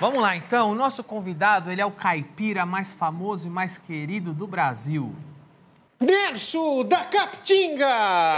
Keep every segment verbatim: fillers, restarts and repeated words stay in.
Vamos lá, então. O nosso convidado, ele é o caipira mais famoso e mais querido do Brasil. Nerso da Capitinga!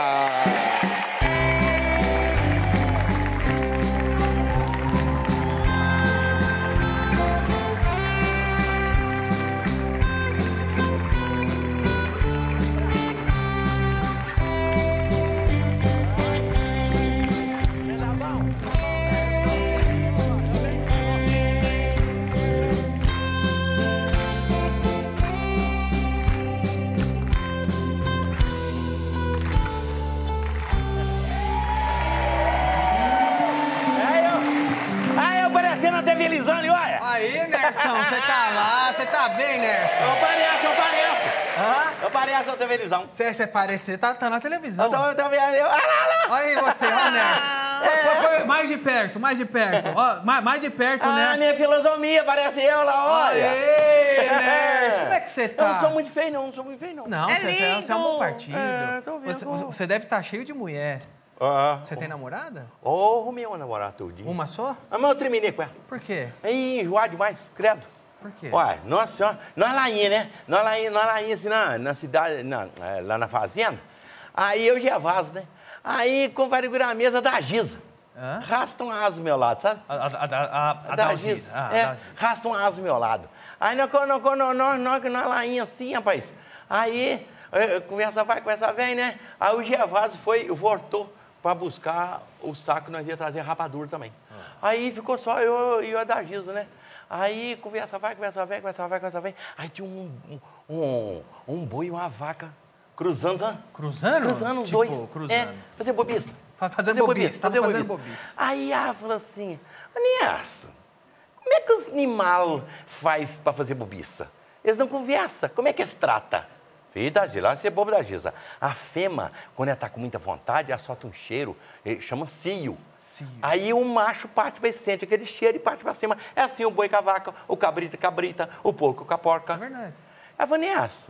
Aí, Nerson, você tá lá, você tá bem, Nerson? Eu pareço, eu pareço. Hã? Eu pareço na televisão. Você, você parece, tá, tá na televisão. Eu tô, eu tô vendo. Eu... Ah, lá, lá. Olha aí você, ó, Nerson. É. Põe, põe, mais de perto, mais de perto. Ó, mais, mais de perto, Ah, né? minha filosofia, parece eu lá, olha. Aê, Nerson, como é que você tá? Eu não sou muito feio, não, não sou muito feio, não. Não, É você, você é- você é um bom partido. É, tô vendo. Você, você deve estar cheio de mulher. Ah, Você tem namorada? Ô, oh, arrumei uma namorada tudinho. Uma só? Ah, mas eu terminei com ela. Por quê? Aí, enjoar demais, credo. Por quê? Ué, nossa senhora, nós lá ia, né? Nós lá ia, nós lá ia assim, na, na cidade, na, é, lá na fazenda. Aí eu já vaso, né? Aí, configurar a mesa da Giza. Hã? Rasta um asa do meu lado, sabe? A, a, a, a, a da Dalgisa. Giza. Ah, a É, Dalgisa. rasta um asa do meu lado. Aí, nós, nós, nós, nós, nós, nós lá ia assim, rapaz. Aí, eh, conversa vai, conversa vem, né? Aí o Gervásio foi, voltou para buscar o saco que nós ia trazer rapadura também. Ah. Aí ficou só eu e a da Giza, né? Aí conversa vai, conversa vem, conversa vai, conversa vem. Aí tinha um, um, um, um boi e uma vaca cruzando, sabe? Cruzando? Cruzando os Tipo, dois. cruzando. É, fazer bobiça. Fa- Fazendo bobice, tava fazer fazendo bobiça. bobice. Aí ela falou assim, Niasso, como é que os animais faz para fazer bobiça? Eles não conversam, como é que eles tratam? Filho da Giza, lá você é bobo da Giza. A fêmea, quando ela está com muita vontade, ela solta um cheiro, chama cio. Cio. Aí o macho parte para sente aquele cheiro e parte para cima. É assim o boi com a vaca, o cabrito com a cabrita, o porco com a porca. É verdade. Ela falou, Niasso,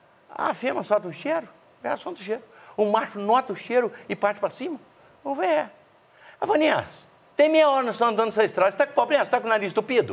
a fêmea solta um cheiro, ela solta o cheiro. O macho nota o cheiro e parte para cima. Vamos ver. Ela falou, Niasso, tem meia hora nós estamos andando nessa estrada, você está com problema? Você está com o nariz estupido?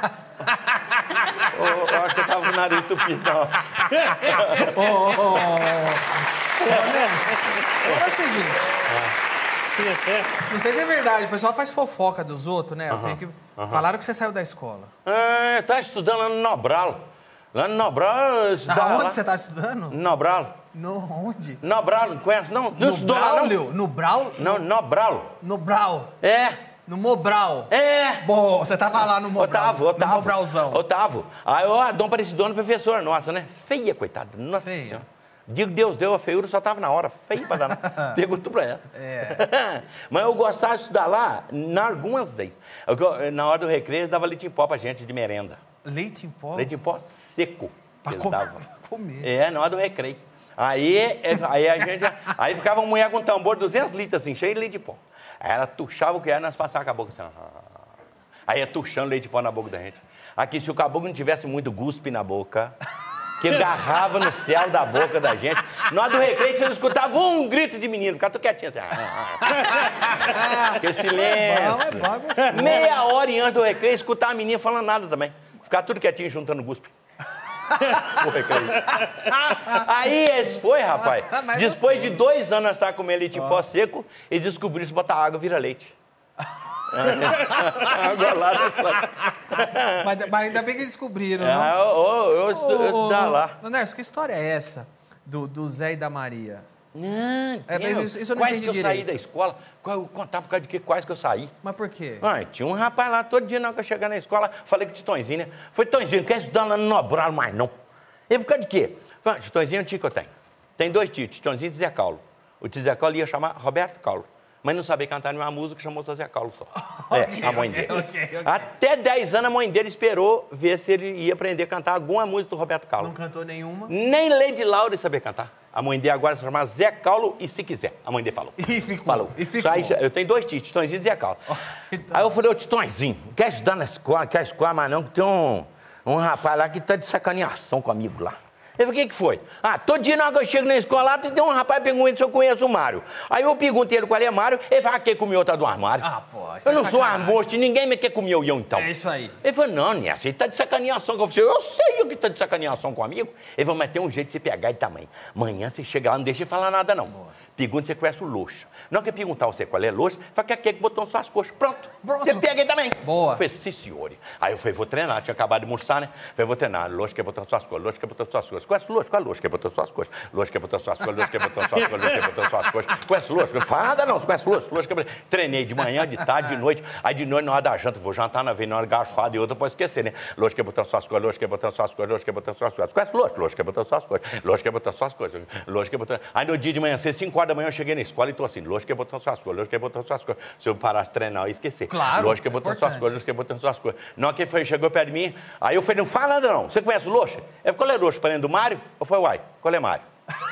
oh, eu acho que eu estava com o nariz estupido, não. Ô, ô, ô, ô, Nelson, agora é o seguinte. Não sei se é verdade, o pessoal faz fofoca dos outros, né? Eu tenho que... Falaram que você saiu da escola. É, tá estudando lá no Nobral. Lá no Nobral, eu estudava Aonde lá. você tá estudando? Nobral. No onde? Nobral, não conhece, não? Não No estudou lá, não? Braulio? No Braulio? Não, Nobral. No Brau. É, No Mobral. é. Bom, você tava lá no Mobral. Otávio, Otávio. No Mobralzão. Otávio. Aí, ó, Dom Aparecido, professor, nossa, né? Feia, coitada. Nossa Feia. Senhora. Digo, Deus deu, a feiura só tava na hora. Feia pra dar. Perguntou pra ela. É. Mas eu gostava de estudar lá na- algumas vezes. Eu- Na hora do recreio, eles davam leite em pó pra gente de merenda. Leite em pó? Leite em pó seco. Pra eles comer. davam. Pra comer. É, na hora do recreio. Aí, é, aí a gente... Aí ficava uma mulher com um tambor, duzentos litros, assim, cheio de leite de pó. Aí ela tuchava o que era, nós passávamos com a boca assim, ó. Aí ia tuchando leite de pó na boca da gente. Aqui, se o caboclo não tivesse muito guspe na boca, que agarrava no céu da boca da gente, na hora do recreio, você não escutava um grito de menino, ficava tu quietinho assim. Aquele silêncio. É bom, é bom, gostoso. Meia hora antes do recreio, escutar a menina falando nada também. Ficava tudo quietinho, juntando guspe. O recreio. Aí eles foi, rapaz. Mas Depois de dois anos nós estávamos comendo leite em pó seco e descobriu que se botar água vira leite. Água lá do Mas, mas ainda bem que descobriram, É, não? eu, eu, eu, eu estudava lá. Ô, Nerson, que história é essa do, do Zé e da Maria? Não, É, eu, isso- isso eu não quase entendi que eu saí direito. da escola, quase- eu contava por causa de que quase que eu saí. Mas por quê? Ah, tinha um rapaz lá, todo dia na hora que eu chegar na escola, falei com o Titãozinho, né? Foi, Titãozinho, não quer estudar lá no Nobral mais, não. E por causa de quê? Falei, Titãozinho é um tio que eu tenho. Tem dois tios, Titãozinho e Zé Paulo. O tio Zé Paulo ia chamar Roberto Paulo, mas não sabia cantar nenhuma música, chamou só Zé Paulo só. Ok, É, a mãe ok, dele. ok, ok. Até dez anos a mãe dele esperou ver se ele ia aprender a cantar alguma música do Roberto Não Paulo. cantou nenhuma? Nem Lady Laura sabia cantar. A mãe dele agora se chama Zé Paulo e se quiser. A mãe dele falou. E ficou. Falou. E ficou. Só aí, eu tenho dois tios, Titãozinho e Zé Paulo. então. Aí eu falei, ô Titãozinho, não quer estudar na escola, quer escola mais não, que tem um, um rapaz lá que tá de sacaneação comigo lá. Ele falou, o que que foi? Ah, todo dia na hora que eu chego na escola, tem um rapaz perguntando se eu conheço o Mário. Aí eu pergunto ele qual é Mário, ele fala, ah, quem comeu tá do armário. Ah, pô, isso Eu é não sou sacanagem. armosto, ninguém me quer comer eu, então. É isso aí. Ele falou, não, Nessa, ele tá de sacaneação com você. Eu sei o que tá de sacaneação comigo. Ele falou, mas tem um jeito de você pegar ele também. Amanhã você chega lá, não deixa ele falar nada, não. Boa. Pergunta se você conhece o Loxa. Não quer perguntar você qual é Loxa, fala que é aquele que botou nas suas coxas. Pronto. Pronto. Você pega ele também. Boa. Eu falei, sim, senhor. Aí eu falei, vou treinar. Tinha acabado de almoçar, né? Falei, vou treinar. Loxa que botou nas suas coxas. Loxa que botou nas suas coxas. Conhece o Loxa? Qual é Loxa que botou nas suas coxas? Loxa que botou nas suas coxas. Loxa que botou nas suas coxas. Loxa que botou nas suas coxas. Conhece o Loxa? Não fala nada, não. Você conhece o Loxa? Loxa que botou... Treinei de manhã, de tarde, de noite. Aí de noite, na hora da janta, vou jantar na vez, na hora garfada e outra, pode esquecer, né? Loxa que botou nas suas coxas. Loxa que botou nas suas coxas. Loxa que botou nas suas coxas. Conhece o Loxa? Loxa que botou nas suas coxas. Loxa que botou nas suas coxas. Loxa que botou... Aí no dia de manhã, às cinco horas da manhã, eu cheguei na escola e tô assim, Loxa que botou nas suas coxas. Loxa que botou nas suas coxas. Se eu parasse de treinar, eu ia esquecer. Claro. Loxa que botou nas suas coxas. Loxa que botou nas suas coxas. Não, que foi, chegou perto de mim, aí eu falei, não fala nada não. Você conhece o Loxa? Ele falou, qual é Loxa? Parente do Mário? Eu falei, uai, qual é Mário?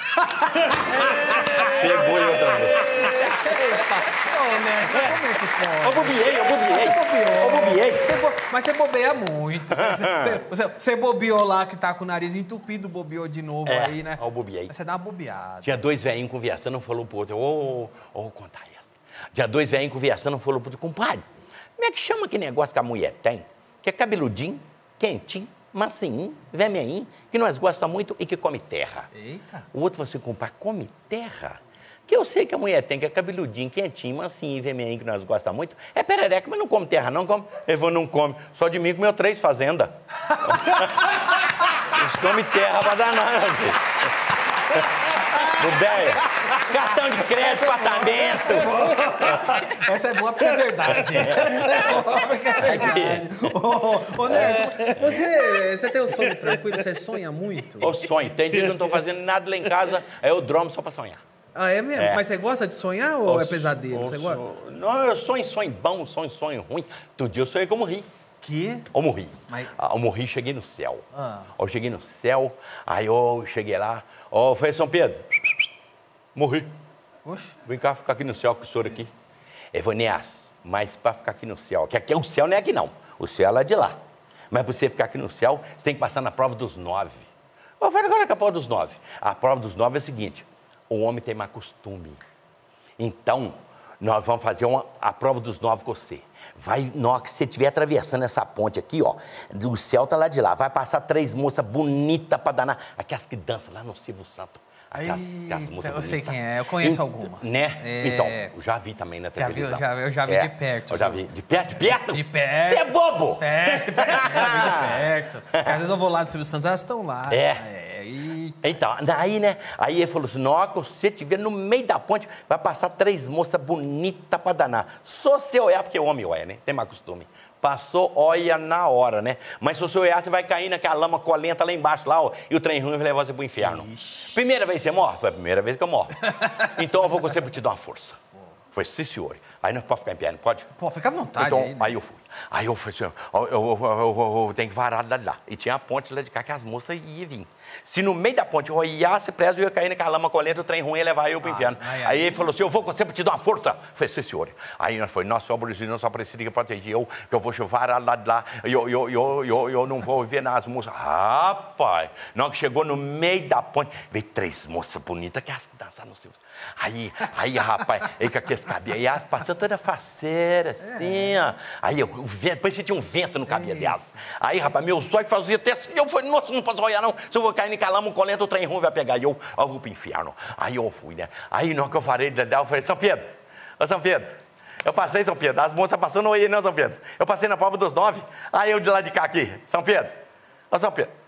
Pegou e outra vez. Ô, né? Como é que pode? Eu bobiei, eu bobiei. Você bobeou. Eu bobiei. Você bo... Mas você bobeia muito. Você, você, você, você bobeou lá que tá com o nariz entupido, bobeou de novo É, aí, né? eu bobiei. Você dá uma bobeada. Tinha dois velhinhos conversando, um falou pro outro, ô, ô, ô, contar essa. Tinha dois velhinhos conversando, um falou pro outro, compadre, como é que chama aquele negócio que a mulher tem? Que é cabeludinho, quentinho, massinho, vermelhinho, que nós gostamos muito e que come terra. Eita. O outro falou assim, compadre, come terra? Que eu sei que a mulher tem, que é cabeludinho, quentinho, massinho, vermelhinho, que nós gostamos muito. É perereca, mas não come terra, não come. Ele falou, não come. Só de mim comeu três fazendas. Eles comem terra pra danar, meu filho. Budeia. Cartão de crédito, apartamento. Essa é boa porque é verdade. Essa é boa porque é verdade. Ô, ô Nerson, você, você tem o sono tranquilo? Você sonha muito? Ô, sonho. Tem dia que eu não tô fazendo nada lá em casa, aí eu dormo só pra sonhar. Ah, é mesmo? É. Mas você gosta de sonhar ou Ô, é pesadelo? ô, Você gosta? ô, Não, eu sonho sonho bom, sonho sonho ruim. Todo dia eu sonhei que eu morri. Que? Eu morri. Mas- Ah, eu morri, cheguei no céu. Ah. Eu cheguei no céu, aí eu cheguei lá, ó, foi São Pedro. Morri. Oxe. Vem cá ficar aqui no céu com o senhor aqui. Eu falei, Neas, mas para ficar aqui no céu, que aqui é o céu, não é aqui não. O céu é lá de lá. Mas para você ficar aqui no céu, você tem que passar na prova dos nove. Eu falei, agora que é a prova dos nove? A prova dos nove é a seguinte, o homem tem má costume. Então, nós vamos fazer uma, a prova dos nove com você. Vai, na hora que você estiver atravessando essa ponte aqui, ó, o céu tá lá de lá. Vai passar três moças bonitas para danar. Aquelas que dançam lá no Silvio Santos. Aquelas, aquelas moças eu sei bonitas. quem é, eu conheço Ent- algumas. Né? É. Então, eu já vi também na Já vi, televisão. já- eu já vi É, de perto. Eu já vi. De perto? De perto? De perto. Você é bobo? É, de perto, já vi de perto. Porque às vezes eu vou lá no Silvio Santos, elas estão lá. É. É, e... Então, daí, né? Aí ele falou assim, na hora que você estiver no meio da ponte, vai passar três moças bonitas para danar. Só você olhar, porque o homem olha, né? Tem má costume. Passou, olha na hora, né? Mas se você olhar, você vai cair naquela lama colenta lá embaixo, lá, ó, e o trem ruim vai levar você pro inferno. Ixi. Primeira vez que você morre? Foi a primeira vez que eu morro. Então eu vou com você pra te dar uma força. Foi, sim, senhor. Aí nós podemos ficar em pé, não pode? Pô, fica à vontade Então, aí, né? aí eu fui. Aí eu falei assim, ó, eu, eu, eu, eu, eu tenho que varar lá de lá. E tinha a ponte lá de cá que as moças iam vir. Se no meio da ponte eu olhasse preso, eu ia cair naquela lama colenta, o trem ruim ia levar eu pro Ah, inferno. ai, ai. Aí ele falou assim, eu vou com você pra te dar uma força. Eu falei, sim, senhor. Aí nós foi, nossa, senhor Bruzinho, não só precisa que proteger eu, que eu vou varar lá de lá, e eu, eu, eu, eu, eu não vou ver nas moças. Rapaz, na hora que chegou no meio da ponte, veio três moças bonitas, que as que dançaram no Silvio. Aí, aí, rapaz, aí com aqueles cabelos, aí elas passando toda faceira, assim, ó. Aí eu, o vento, depois você tinha um vento no cabelo delas. Aí, rapaz, meu sonho fazia até assim, eu falei, nossa, não posso olhar não, se eu vou cair em calama, um colento, o trem ruim vai pegar, e eu, eu vou pro inferno. Aí eu fui, né? Aí, na hora que eu farei de dar, eu falei, São Pedro, ô São Pedro, eu passei, São Pedro, as moças passando, oi, não, São Pedro. Eu passei na prova dos nove, aí eu de lá de cá aqui, São Pedro, ô São Pedro.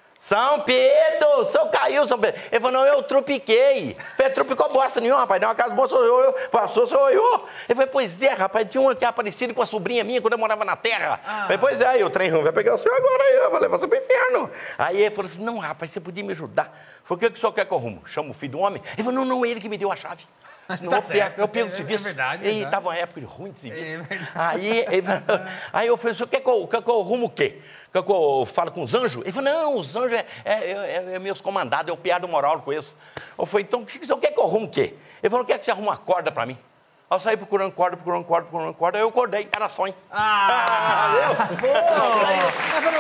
São Pedro, o senhor caiu, São Pedro. Ele falou, não, eu trupiquei. Falei, trupicou bosta nenhuma, rapaz. Deu uma casa boa, sou eu, eu. Passou, sou eu. Ele falou, pois é, rapaz, tinha uma que é parecida com a sobrinha minha quando eu morava na terra. Ah. Falei, pois é, aí o trem vai pegar o senhor agora, aí eu vou levar você pro inferno. Aí ele falou assim, não, rapaz, você podia me ajudar. Falei, o que, que o senhor quer que eu arrumo? Chama o filho do homem? Ele falou, não, não, ele que me deu a chave. Não, Tá eu, certo. pego, eu pego É- o serviço. é verdade, E verdade. estava uma época de ruim de serviço. É verdade. Aí, ele, aí eu falei, o senhor quer que eu, quer que eu arrumo o quê? Quer que eu falo com os anjos? Ele falou, não, os anjos é, é, é, é meus comandados, eu piado moral com eles. Eu falei, então, o senhor quer que eu arrumo o quê? Ele falou, quer que você arrume uma corda para mim? Aí eu saí procurando corda, procurando corda, procurando corda, aí eu acordei, era sonho. Ah, Ah, boa!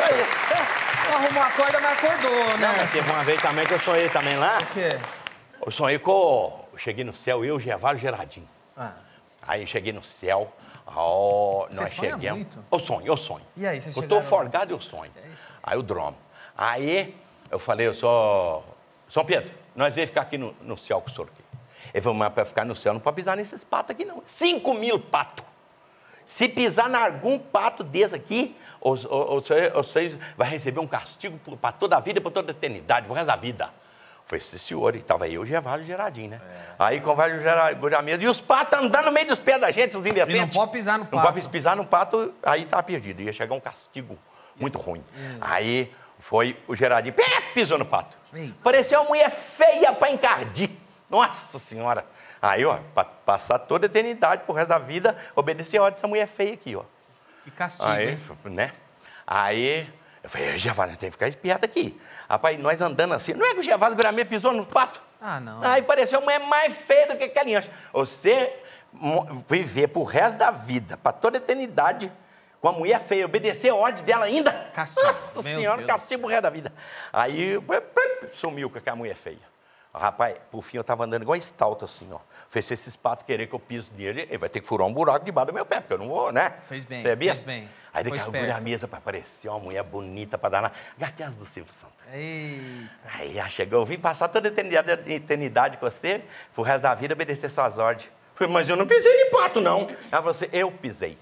Você arrumou a corda, mas acordou, né? Não, mas teve uma vez também que eu sonhei também lá. O quê? Eu sonhei com... Eu cheguei no céu, eu, Gervaldo e Geradinho. Ah. Aí eu cheguei no céu, ó, Você nós sonha chegamos... muito? Eu sonho, eu sonho. E aí, você Eu chegaram tô forgado, eu sonho. É isso. Aí eu dromo. Aí eu falei, eu sou... São Pedro, nós vamos ficar aqui no, no céu com o senhor aqui. Ele falou, mas para ficar no céu não pode pisar nesses patos aqui não. Cinco mil patos. Se pisar em algum pato desse aqui, vocês vão receber um castigo para toda a vida, para toda a eternidade, pro resto da vida. Foi esse senhor, e estava eu, o Gervaldo e o Geradinho, né? É. Aí conversa o Geradinho, e os patos andando no meio dos pés da gente, os indecentes. E não pode pisar no pato. Não pode pisar no pato, aí tá perdido. Ia chegar um castigo muito ruim. Hum. Aí foi o Geradinho, pé, pisou no pato. Ei. Parecia uma mulher feia para encardir. Nossa Senhora. Aí, ó, para passar toda a eternidade, pro resto da vida, obedecer a ordem dessa mulher feia aqui, ó. Que castigo, aí, hein? né? Aí, eu falei, Gervaldo, nós temos que ficar esperto aqui. Rapaz, nós andando assim, não é que o Gervaldo Gramê pisou no pato? Ah, não. Aí pareceu uma mulher mais feia do que aquela ancha. Você viver pro resto da vida, para toda a eternidade, com a mulher feia, obedecer a ordem dela ainda? Castigo. Nossa Meu Senhora, Deus. castigo pro resto da vida. Aí, sumiu com aquela mulher feia. Rapaz, por fim eu tava andando igual estalto assim, ó. Fez esses patos querer que eu piso nele, ele vai ter que furar um buraco debaixo do meu pé, porque eu não vou, né? Fez bem, Você é fez besta? bem. Aí daqui a pouco a mesa para aparecer uma mulher bonita para dar na... Gateas do Silvio Santos. Eita. Aí já chegou, eu vim passar toda a eternidade, eternidade com você, pro resto da vida obedecer suas ordens. Falei, mas eu não pisei em pato, não. Ela falou assim, eu pisei.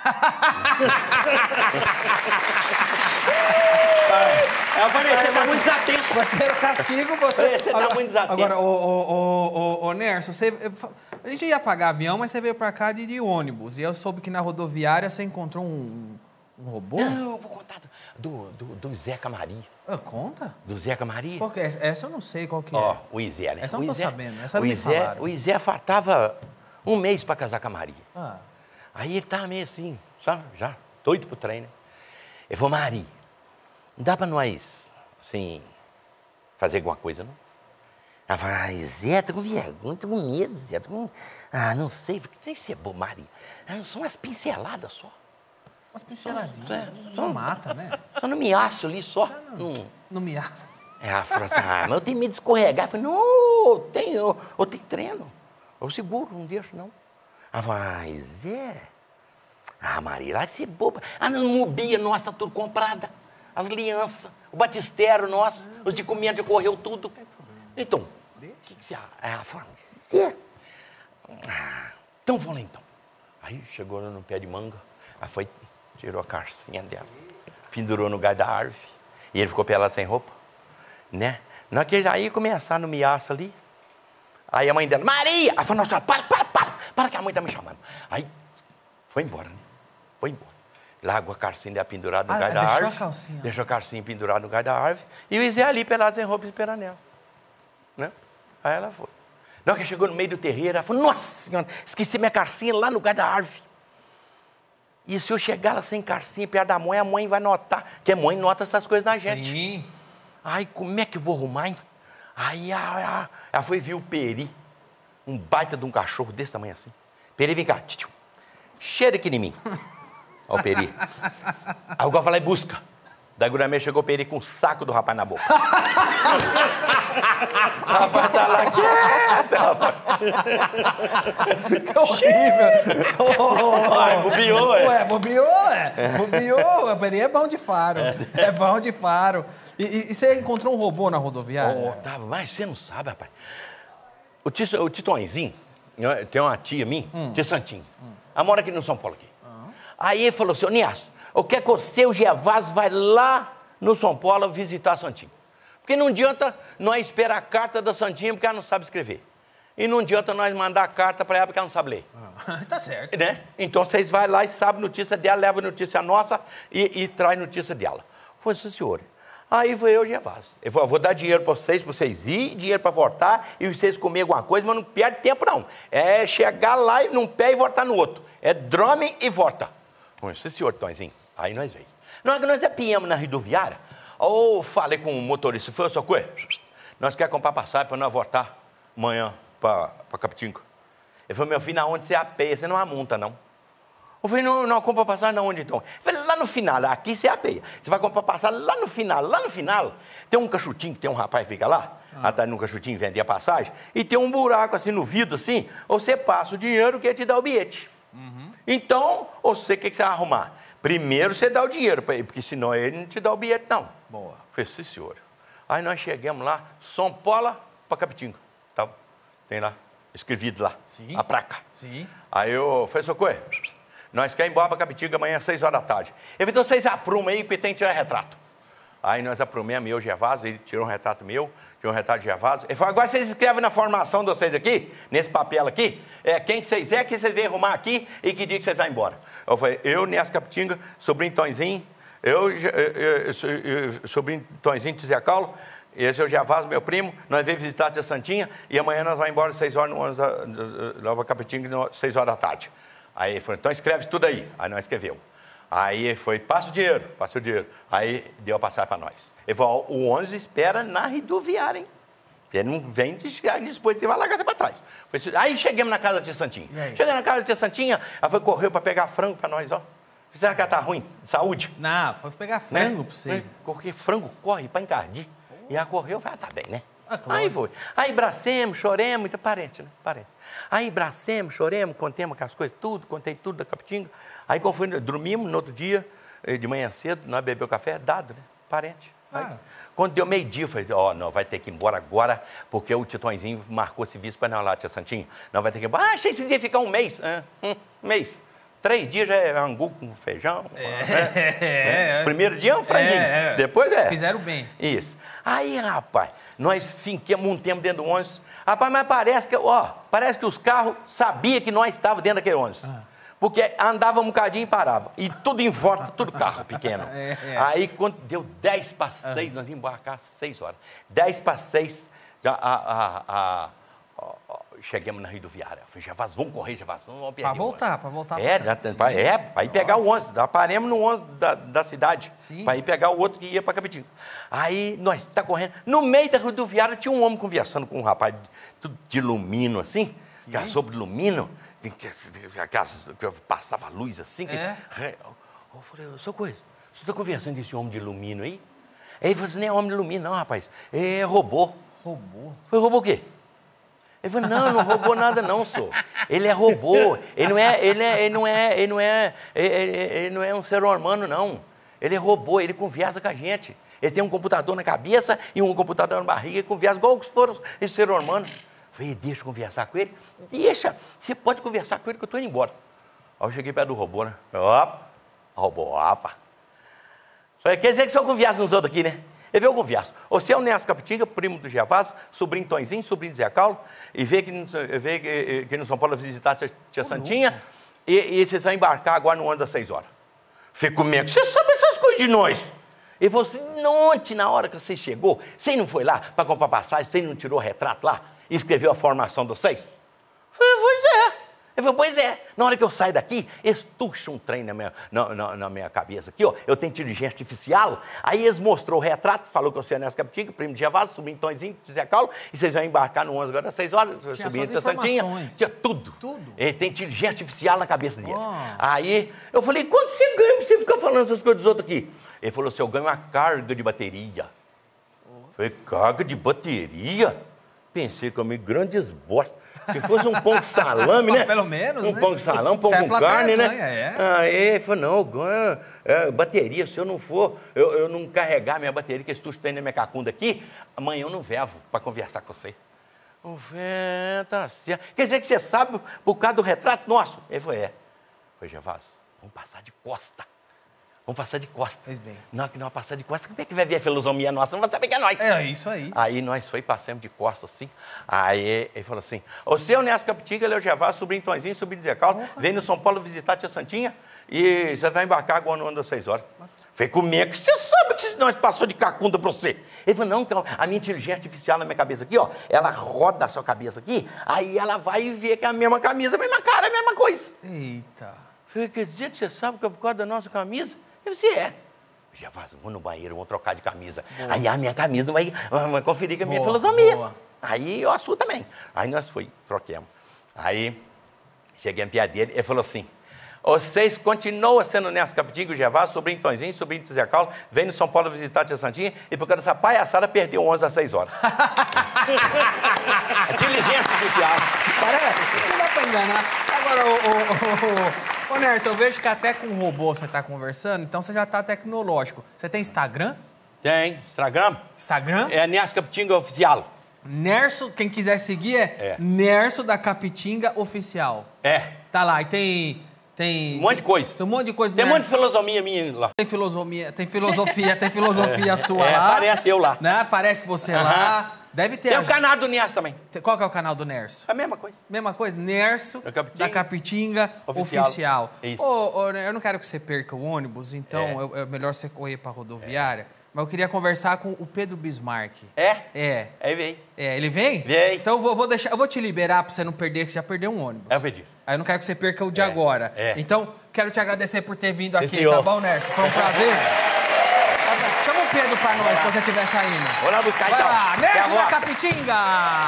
É, você tá muito desatento. Você era o castigo, você... Você tá muito desatento. Agora, ô, ô, ô, ô, ô Nerson, você... A gente ia pagar avião, mas você veio pra cá de, de ônibus. E eu soube que na rodoviária você encontrou um, um robô. Não, eu vou contar do, do, do Zeca Maria. Ah, conta? Do Zeca Maria? Qual que é? Essa eu não sei qual que é. Ó, o Izé, né? Essa eu não o tô Izé, sabendo. Essa o me Izé, falaram. o Izé faltava um mês pra casar com a Maria. Ah. Aí ele tava meio assim, sabe? Já, doido pro trem, né? Ele falou, Maria, não dá pra nós, assim, fazer alguma coisa, não? Ela falou, ah, Zé, tô com vergonha, tô com medo, Zé, tô com... Ah, não sei, que tem que ser bom, Maria. Ah, são umas pinceladas só. Umas pinceladinhas. É, só não mata, né? Só no miaço ali, só. Não, Hum. não me assa. É, ela falou assim, ah, mas eu tenho medo de escorregar. Eu falei, não, eu tenho, eu, eu tenho treino. Eu seguro, não deixo, não. Ela falou, ah, Zé... Ah, Maria, lá de ser boba. Ah, não, mobia nossa, tudo comprada. As alianças, o batistério nosso, os de comida correu tudo. Então, o que, que você acha? Ela falou, Zé... Ah, então vamos lá, então. Aí chegou lá no pé de manga, ela foi, tirou a carcinha dela, pendurou no galho da árvore, e ele ficou pelado sem roupa, né? Naquele aí começaram no miaço ali, aí a mãe dela, Maria! Ela falou, nossa, para, para, para, para que a mãe tá me chamando. Aí foi embora, né? Foi embora. Largou a carcinha dela pendurada no Ah, galho da deixou árvore. a calcinha. Deixou a calcinha pendurada no galho da árvore, e o Izé ali pelado sem roupa esperando ela, né? Aí ela foi. Na hora que chegou no meio do terreiro, ela falou, nossa senhora, esqueci minha carcinha lá no galho da árvore. E se eu chegar lá sem carcinha perto da mãe, a mãe vai notar, que a mãe nota essas coisas na gente. Sim. Ai, como é que eu vou arrumar, hein? Aí ela, ela foi ver o Peri, um baita de um cachorro desse tamanho assim. Peri, vem cá, tchiu, cheira aqui em mim. Ó o Peri. Aí o Gol falou, busca. Daí o Guramê chegou o Peri com o saco do rapaz na boca. O rapaz tá lá quieto, rapaz. Que horrível. Oh, Ai, bobeou, é. Ué, bobeou, é. Bobeou. O Peri é bom de faro. É bom de faro. E, e, e você encontrou um robô na rodoviária? Oh, tava, mas você não sabe, rapaz. O, tio, o Titõezinho, tem uma tia minha, hum. tia Santinho. Hum. Ela mora aqui no São Paulo. Aqui. Uhum. Aí ele falou assim, ô Niasso, eu quero que você, o Gervásio, vai lá no São Paulo visitar a Santinho. Porque não adianta nós esperar a carta da Santinha porque ela não sabe escrever. E não adianta nós mandar a carta para ela porque ela não sabe ler. Ah, tá certo. Né? Então vocês vão lá e sabem notícia dela, levam notícia nossa e, e traz notícia dela. Foi isso, senhor. Aí foi eu e o Gervásio. Eu falei, eu vou dar dinheiro para vocês, para vocês ir, dinheiro para voltar, e vocês comer alguma coisa, mas não perde tempo não. É chegar lá e num pé e voltar no outro. É drome e volta. Foi isso, senhor, Tonzinho. Aí nós veio. Na hora que nós apiamos na rodoviária, ou falei com o motorista, foi, sua coisa? Nós queremos comprar passagem para nós voltar amanhã para Capitinga. Ele falou, meu filho, na onde você apeia, você não amunta, não. Eu falei, não, não compra passagem onde então? Eu falei, lá no final, aqui você apeia. Você vai comprar passagem lá no final, lá no final. Tem um cachutinho, que tem um rapaz que fica lá, ah. atrás no cachutinho vender a passagem, e tem um buraco assim no vidro, assim, você passa o dinheiro que ele te dá o bilhete. Uhum. Então, você, o que, que você vai arrumar? Primeiro você dá o dinheiro para ele, porque senão ele não te dá o bilhete, não. Boa. Eu falei, sim, senhor. Aí nós chegamos lá, São Paulo para Capitinga. Tá? Tem lá, escrevido lá, Sim. a placa. Sim. Aí eu falei, socorro, nós queremos ir embora para Capitinga amanhã às seis horas da tarde. Ele falou, então vocês aprumam aí, porque tem que tirar retrato. Aí nós aprumamos, eu, Gervásio, ele tirou um retrato meu, tirou um retrato de Gervásio. Ele falou, agora vocês escrevem na formação de vocês aqui, nesse papel aqui, é, quem que vocês é, que vocês vêm arrumar aqui e que dia que vocês vão embora. Eu falei, eu, Nessa Capitinga, sobrinho Tonzinho, eu, eu, eu, eu, eu sobrinho Tonzinho de Zé Paulo, esse é o Gervásio, meu primo, nós vamos visitar a tia Santinha e amanhã nós vamos embora às seis horas, lá para Capitinga, às seis horas da tarde. Aí ele falou, então escreve tudo aí. Aí nós escreveu. Aí foi, passa o dinheiro, passa o dinheiro. Aí deu a passagem para nós. Ele falou, o ônibus espera na rodoviária, hein? Ele não vem de chegar depois, você vai largar você para trás. Aí chegamos na casa da tia Santinha. Chegamos na casa da tia Santinha, ela foi, correu para pegar frango para nós, ó. Será que ela tá ruim? Saúde? Não, foi pegar frango, né? Para vocês. Porque frango corre para encardir. Oh. E ela correu, falei, ah, tá bem, né? Ah, claro. Aí foi. Aí bracemos, choremos, muito parente, né? Parente. Aí bracemos, choremos, contemos com as coisas, tudo, contei tudo da Capitinga. Aí quando foi, dormimos no outro dia, de manhã cedo, nós bebemos café, dado, né? Parente. Aí, ah. Quando deu meio-dia, eu falei, ó, oh, não, vai ter que ir embora agora, porque o Titõezinho marcou serviço para nós lá, tia Santinha. Não, vai ter que ir embora. Ah, achei que vocês iam ficar um mês. Ah, um mês. Três dias já é angu com feijão. É, né? é, é. Os primeiros dias é um franguinho. É, é. Depois é. Fizeram bem. Isso. Aí, rapaz, nós finquemos um tempo dentro do ônibus. Rapaz, mas parece que, ó, parece que os carros sabiam que nós estávamos dentro daquele ônibus. Ah. Porque andava um bocadinho e parava. E tudo em volta, tudo carro pequeno. É, é. Aí, quando deu dez para seis, nós íamos embarcar às seis horas. dez para seis, já, a, a, a, a, chegamos na rodoviária. Eu falei, Gervásio, vamos correr, Gervásio, vamos perder. Para voltar, para voltar. É, para é, para ir pegar o ônibus. Paremos no ônibus da, da cidade. Para ir pegar o outro que ia para Capitinga. Aí, nós tá correndo. No meio da rodoviária, tinha um homem conversando com um rapaz tudo de lumino, assim. Que era sobre lumino. Que, que, que passava luz assim. Que, é. Eu falei, sou coisa, você está conversando com esse homem de lumino aí? Aí ele falou assim, não é homem de lumino, não, rapaz. É robô. Robô? Foi robô o quê? Ele falou, não, não roubou nada não, senhor. Ele é robô. Ele não é, ele é, ele não é, ele não é, ele, ele não é um ser humano, não. Ele é robô, ele conversa com a gente. Ele tem um computador na cabeça e um computador na barriga e conversa igual que foram esse ser humano. Falei, deixa eu conversar com ele. Deixa, você pode conversar com ele que eu estou indo embora. Aí eu cheguei perto do robô, né? Opa, robô, opa. Falei, quer dizer que se eu converso nos outros aqui, né? Ele veio, eu converso. Você é o Nessa Capitinga, primo do Gervásio, sobrinho Tonzinho, sobrinho de Zé Paulo, e veio que, veio que, que no São Paulo visitar a tia, tia Santinha, e, e vocês vão embarcar agora no ônibus das seis horas. Fico comigo, você sabe essas coisas de nós? Ele falou assim, ontem, na hora que você chegou, você não foi lá para comprar passagem, você não tirou retrato lá? E escreveu a formação de vocês? Eu falei, pois é. Ele falou, pois é. Na hora que eu saio daqui, eles tuxam um trem na minha, na, na, na minha cabeça aqui, ó. Eu tenho inteligência artificial. Aí eles mostrou o retrato, falou que eu sou Nessa Capitinga, primo de Gervásio, sobrinho Tonzinho, de Zé Paulo, e vocês vão embarcar no ônibus agora às seis horas, subir da Santinha. Tinha tudo. Tudo. Ele tem inteligência artificial na cabeça dele. Oh. Aí eu falei, quanto você ganha pra você ficar falando essas coisas dos outros aqui? Ele falou assim, eu ganho uma carga de bateria. Oh. Eu falei, carga de bateria? Pensei comigo, grandes bosta. Se fosse um pão de salame, né? Pelo menos, Um né? pão de salame, um pão com carne, né? É. Aí ele falou, não, eu ganho é, bateria. Se eu não for, eu, eu não carregar minha bateria, que esse tucho tem na minha cacunda aqui, amanhã eu não vevo para conversar com você. Eu falei, tá certo. Quer dizer que você sabe por causa do retrato nosso? Ele falou, é. Eu falei, Gervásio, vamos passar de costa. Vamos passar de costa. Fez bem. Não, que não vai passar de costa. Como é que vai ver a filosofia nossa? Não vai saber que é nós. É isso aí. Aí nós foi, passamos de costa assim. Aí ele falou assim, você é o Nessa Capitinga, ele é o Gervásio, sobrinho Tonzinho, sobrinho de Zé Paulo, vem no São Paulo visitar a tia Santinha e você vai embarcar agora no ano das seis horas. Falei, como é que você sabe que nós passou de cacunda pra você? Ele falou, não, então, a minha inteligência artificial na minha cabeça aqui, ó, ela roda a sua cabeça aqui, aí ela vai ver que é a mesma camisa, a mesma cara, a mesma coisa. Eita. Falei, quer dizer que você sabe que é por causa da nossa camisa? Eu disse, é. Gervásio, vou no banheiro, vou trocar de camisa. Boa. Aí a minha camisa vai, vai conferir com a minha boa, filosofia. Boa. Aí eu a sua também. Aí nós foi, troquemos. Aí cheguei a piada dele, ele falou assim, Vocês continuam sendo Nerso Capitinga, o Gervásio, sobrinho Tonzinho, sobrinho do Zé Carlos, vem no São Paulo visitar a Tia Santinha e por causa dessa palhaçada perdeu onze às seis horas. Inteligência artificial. Parece, não dá pra enganar. Agora, ô, ô, ô, ô, ô Nerso, eu vejo que até com o robô você tá conversando, então você já tá tecnológico. Você tem Instagram? Tem, Instagram? Instagram? É Nerso Capitinga Oficial. Nerso, quem quiser seguir é, É. Nerso da Capitinga Oficial. É. Tá lá, e tem... Tem Um monte de coisa. Tem um monte de coisa. Tem um né? monte de filosofia minha lá. Tem filosofia, tem filosofia, tem filosofia sua É, lá. aparece eu lá. Né? Aparece você Aham. lá. Deve ter... Tem a- o canal do Nerso também. Tem- Qual que é o canal do Nerso? A mesma coisa. Mesma coisa, Nerso Da Capitinga. da Capitinga Oficial. Oficial. Isso. Ô, ô, eu não quero que você perca o ônibus, então É. eu- é melhor você correr para a rodoviária. Mas eu queria conversar com o Pedro Bismarck. É? É. Aí vem. É, ele vem? Vem. Então eu vou, vou deixar, eu vou te liberar para você não perder, que você já perdeu um ônibus. É, eu pedi. Aí eu não quero que você perca o de É, agora. é. Então, quero te agradecer por ter vindo Sim, aqui, senhor. tá bom, Nerso? Foi um prazer. Chama o Pedro pra nós, quando você estiver saindo. Vou lá buscar Vai então. lá, Até Nerso da agora. Capitinga!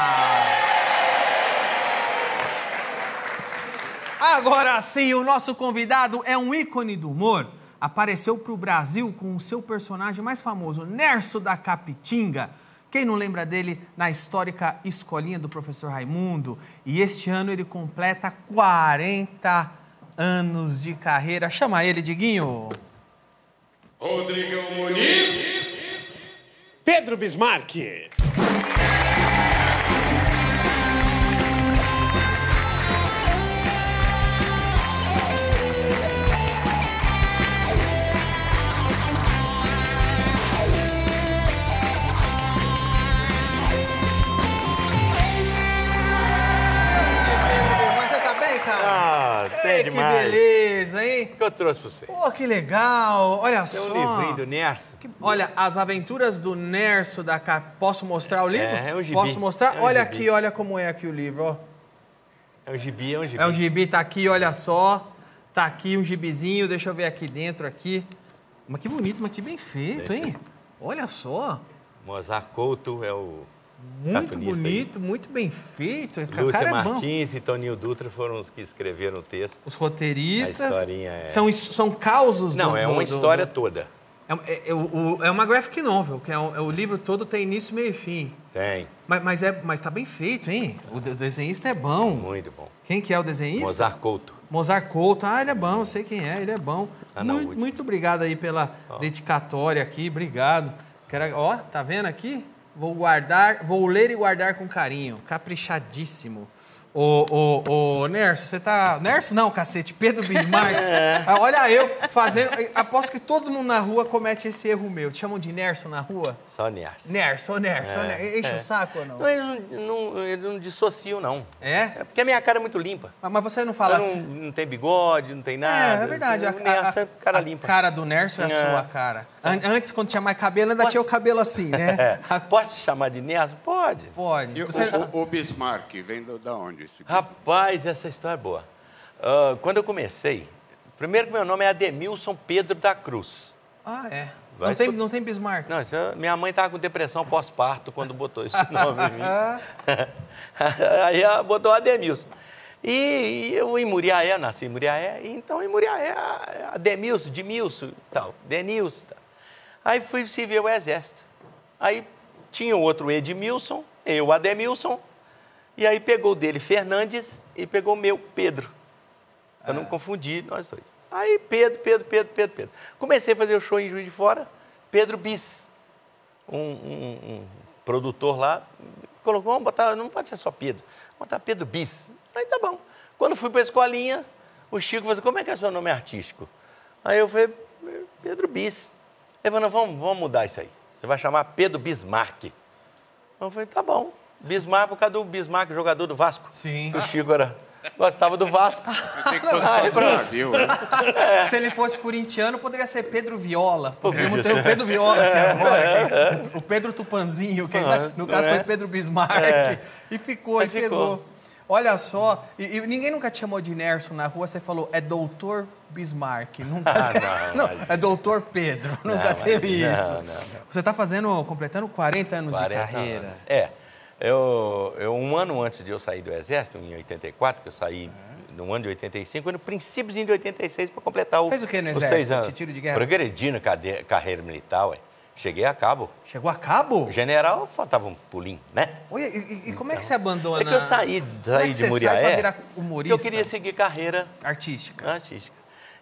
Agora sim, o nosso convidado é um ícone do humor. Apareceu pro Brasil com o seu personagem mais famoso, Nerso da Capitinga. Quem não lembra dele na histórica escolinha do professor Raimundo? E este ano ele completa quarenta anos de carreira. Chama ele, Diguinho. Rodrigão Muniz. Pedro Bismarck. Mas você tá bem, cara? Ah, tem Ei, demais. que beleza, hein? O que eu trouxe pra você? Pô, que legal. Olha Tem só. um livrinho do Nerso. Que- Olha, As Aventuras do Nerso da Cap... Posso mostrar o livro? É, é um gibi. Posso mostrar? É um olha gibi. aqui, olha como é aqui o livro, ó. É um gibi, é um gibi. É um gibi, tá aqui, olha só. Tá aqui um gibizinho, deixa eu ver aqui dentro, aqui. Mas que bonito, mas que bem feito, hein? Olha só. Mozart Couto é o Muito cartunista bonito, muito bem feito. O aí. cara Lúcia é bom. Martins e Toninho Dutra foram os que escreveram o texto. Os roteiristas. A historinha é- São, his- são causos do... Não, é do- uma do- história do- toda. É, é- é o- o- é uma graphic novel, que é o, é o livro todo tem início, meio e fim. Tem. Mas, mas, é, mas tá bem feito, hein? O de- desenhista é bom. Muito bom. Quem que é o desenhista? Mozart Couto. Mozart Couto. Ah, ele é bom, eu sei quem é, ele é bom. Ah, não, muito, muito. muito obrigado aí pela dedicatória aqui, obrigado. Quero, ó, tá vendo aqui? Vou guardar, vou ler e guardar com carinho. Caprichadíssimo. Ô, ô, ô, Nerso, você tá... Nerso não, cacete, Pedro Bismarck. Ah, olha eu fazendo... Aposto que todo mundo na rua comete esse erro meu. Te chamam de Nerso na rua? Só Nerso. Nerso, ô Nerso, ô É, Nerso. Enche é. o saco ou não? Não, eles não, não, eles não dissociam, não. É? É porque a minha cara é muito limpa. Mas mas você não fala Eu não, assim... não tem bigode, não tem nada. É, é verdade. A, O Nerso a- é cara a limpa. cara do Nerso é a É. sua cara. An- Antes, quando tinha mais cabelo, ainda Posso- tinha o cabelo assim, né? É. A- Pode te chamar de Nerso? Pode. Pode. E o, Você- o- o Bismarck vem do- da onde? Esse Rapaz, essa história é boa. Ah, quando eu comecei, primeiro que meu nome é Ademilson Pedro da Cruz. Ah, é. Vai Não tem, escutar. não tem Bismarck. Não, isso é- minha mãe estava com depressão pós-parto quando botou esse nome em mim. Aí ela botou Ademilson. E, e eu em Muriaé, nasci em Muriaé, e então em Muriaé, a- Ademilson, Demilson e tal, Denilson. Tal. Aí fui servir o exército. Aí tinha o outro Edmilson, eu Ademilson, e aí pegou o dele Fernandes e pegou o meu Pedro. Para não confundir nós dois. Aí Pedro, Pedro, Pedro, Pedro, Pedro. Comecei a fazer o show em Juiz de Fora, Pedro Bis, um, um- um produtor lá, colocou, vamos botar, não pode ser só Pedro, vamos botar Pedro Bis. Aí tá bom. Quando fui para a escolinha, o Chico falou assim, como é que é o seu nome artístico? Aí eu falei, Pedro Bis. Ele falou, não, vamos, vamos mudar isso aí. Você vai chamar Pedro Bismarck. Eu falei, tá bom. Bismarck, por causa do Bismarck, jogador do Vasco. Sim. O Chico era, gostava do Vasco. Pensei que fosse Aí, para o pronto. navio, né? Se ele fosse corintiano, poderia ser Pedro Viola. Porque Podia tem o ser. Pedro Viola, que é agora. que- o Pedro Tupanzinho, que Ah, no caso é. foi Pedro Bismarck. É. E ficou, Aí e pegou. ficou. Olha só, e, e ninguém nunca te chamou de Nerso na rua, você falou, é doutor Bismarck. Nunca Ah, teve- não, não, é doutor Pedro. Nunca Não, teve não, isso. não, não. Você está fazendo, completando quarenta anos de quarenta carreira. anos. É. Eu, eu, um ano antes de eu sair do Exército, em oitenta e quatro, que eu saí no ano de oitenta e cinco, e no princípio de oitenta e seis para completar o Fez o quê no os exército? seis anos. Tiro de guerra? Progredi na cade- carreira militar, ué. Cheguei a cabo. Chegou a cabo? General, faltava um pulinho, né? Oi, e, e- e como é que você abandona? É que eu saí, Como é saí que de você sai Muriaé, pra virar porque humorista? eu queria seguir carreira Artística. artística.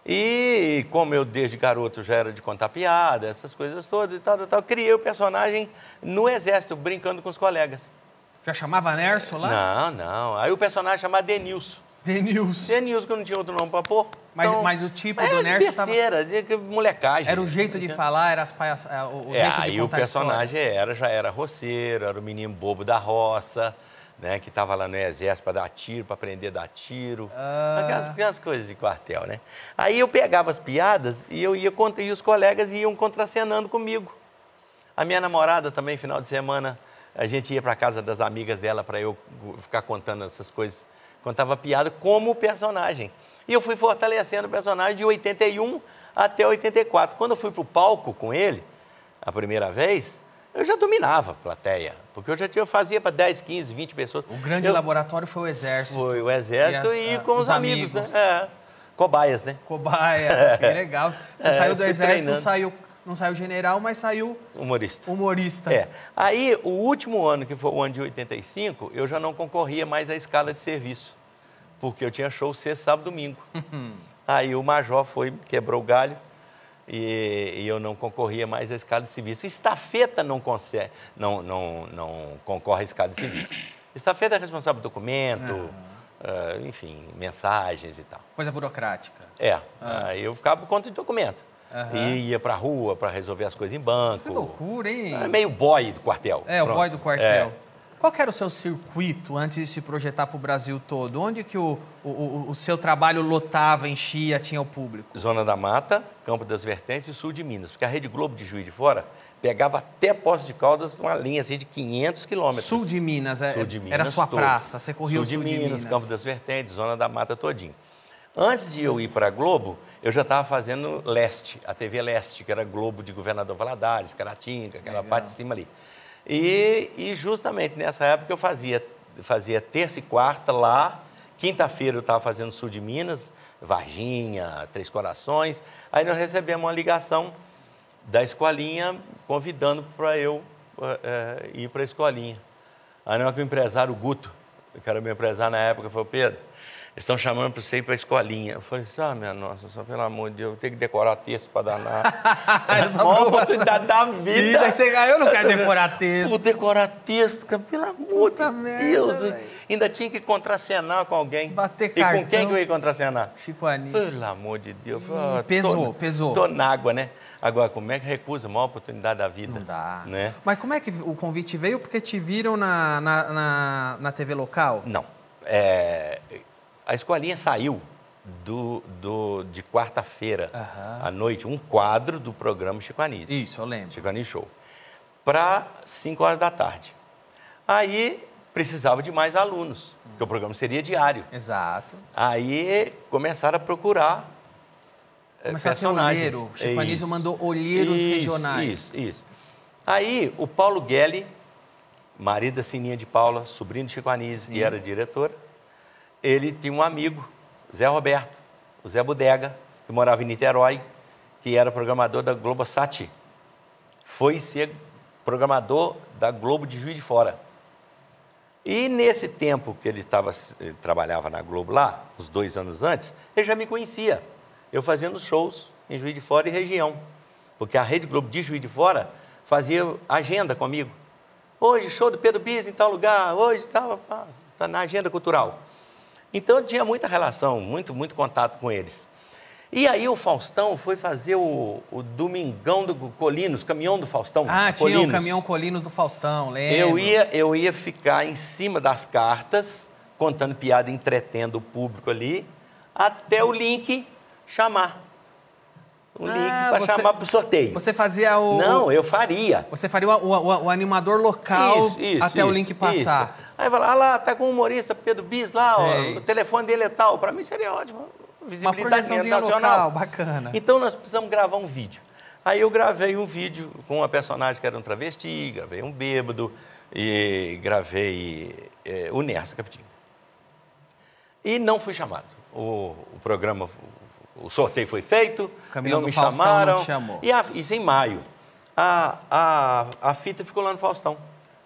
E como eu desde garoto já era de contar piada, essas coisas todas e tal, tal, tal, criei o personagem no exército, brincando com os colegas. Já chamava Nerso lá? Não, não. Aí o personagem chamava Denilson. Denilson. Denilson, que eu não tinha outro nome pra pôr. Mas, Então, mas o tipo é do Nerso tava... besteira, de molecagem. Era o jeito de falar, era as paias... o, o É, jeito de aí o contar a história. personagem era, já era roceiro, era o menino bobo da roça, né, que estava lá no exército para dar tiro, para aprender a dar tiro, Ah. aquelas, aquelas coisas de quartel, né? Aí eu pegava as piadas e eu ia contra, e os colegas iam contracenando comigo. A minha namorada também, final de semana, a gente ia para casa das amigas dela para eu ficar contando essas coisas, contava piada como personagem. E eu fui fortalecendo o personagem de oitenta e um até oitenta e quatro. Quando eu fui para o palco com ele, a primeira vez, eu já dominava a plateia, porque eu já tinha, eu fazia para dez, quinze, vinte pessoas. O grande eu, laboratório foi o exército. Foi o exército E e, as- com os os amigos, amigos. né? É, cobaias, né? Cobaias, que legal. Você É, saiu do fui exército, não treinando. saiu, não saiu general, mas saiu Humorista. humorista. É. Aí, o último ano, que foi o ano de oitenta e cinco, eu já não concorria mais à escala de serviço, porque eu tinha show sexta, sábado, domingo. Aí o major foi, quebrou o galho, e, e eu não concorria mais à escala de serviço. Estafeta não, consegue, não, não, não concorre à escala de serviço. Estafeta é responsável por documento, ah, enfim, mensagens e tal. Coisa burocrática. É, aí eu ficava por conta de documento. Aham. E ia pra rua para resolver as coisas em banco. Que loucura, hein? É meio boy do quartel. É, o Pronto. boy do quartel. É. Qual que era o seu circuito antes de se projetar para o Brasil todo? Onde que o, o, o- o seu trabalho lotava, enchia, tinha o público? Zona da Mata, Campo das Vertentes e Sul de Minas. Porque a Rede Globo de Juiz de Fora pegava até Poços de Caldas uma linha assim de quinhentos quilômetros. Sul de Minas, é- Sul de Minas era a sua todo. praça, você corria sul o de sul de Minas, Minas. Campo das Vertentes, Zona da Mata todinho. Antes de eu ir para a Globo, eu já estava fazendo Leste, a T V Leste, que era Globo de Governador Valadares, Caratinga, aquela Legal. parte de cima ali. E, e justamente nessa época eu fazia, fazia terça e quarta lá, quinta-feira eu estava fazendo Sul de Minas, Varginha, Três Corações. Aí nós recebemos uma ligação da escolinha convidando para eu eh, ir para a escolinha. Aí na hora que o empresário, o Guto, que era meu empresário na época, falou: Pedro, eles estão chamando para você ir para a escolinha. Eu falei assim: ah, minha nossa, só pelo amor de Deus, eu vou ter que decorar texto para danar. Essa É uma foi oportunidade da Vida, vida. aí você ganhou, eu não quero decorar texto. Vou decorar texto, cara, pelo amor Puta de merda, Deus. velho. Ainda tinha que contracenar com alguém. Bater E cartão. com quem que eu ia contracenar? Chico Anísio. Pelo amor de Deus. Ah, pesou, tô- pesou. Tô na água, né? Agora, como é que recusa a maior oportunidade da vida? Não dá. Né? Mas como é que o convite veio? Porque te viram na, na, na, na T V local? Não. É, a escolinha saiu do, do, de quarta-feira Aham. à noite, um quadro do programa Chico Anísio. Isso, eu lembro. Chico Anísio Show. Para cinco horas da tarde. Aí precisava de mais alunos, porque o programa seria diário. Exato. Aí começaram a procurar eh, Começaram a ter personagens. olheiro. Chico Isso. Anísio mandou olheiros Isso, regionais. Isso, isso. Aí o Paulo Guelli, marido da Sininha de Paula, sobrinho de Chico Anísio, que era diretor, ele tinha um amigo, Zé Roberto, o Zé Bodega, que morava em Niterói, que era programador da Globosat. Foi ser programador da Globo de Juiz de Fora. E nesse tempo que ele, tava, ele trabalhava na Globo lá, uns dois anos antes, ele já me conhecia. Eu fazendo shows em Juiz de Fora e região. Porque a Rede Globo de Juiz de Fora fazia agenda comigo. Hoje, show do Pedro Bis em tal lugar, hoje estava tá na agenda cultural. Então, eu tinha muita relação, muito, muito contato com eles. E aí o Faustão foi fazer o, o Domingão do Colinos, caminhão do Faustão. Ah, tinha o Colinos. caminhão Colinos do Faustão, lembro. Eu ia, eu ia ficar em cima das cartas, contando piada, entretendo o público ali, até o link chamar. O link Ah, para você- chamar para o sorteio. Você fazia o... Não, eu faria. Você faria o, o- o animador local Isso, isso, até o isso, link passar. isso. Aí vai lá, ah lá, tá com o humorista Pedro Bis lá, ó, Sei. o telefone dele é tal. Para mim seria ótimo. Uma Visibilidade projeçãozinha nacional. local, bacana. Então nós precisamos gravar um vídeo. Aí eu gravei um vídeo com uma personagem que era um travesti, gravei um bêbado e gravei eh, o Nersa Capitinho. E não fui chamado. o, o programa, o sorteio foi feito, Caminhão não do me Faustão chamaram. não te chamou. E a, isso em maio. A, a, a fita ficou lá no Faustão.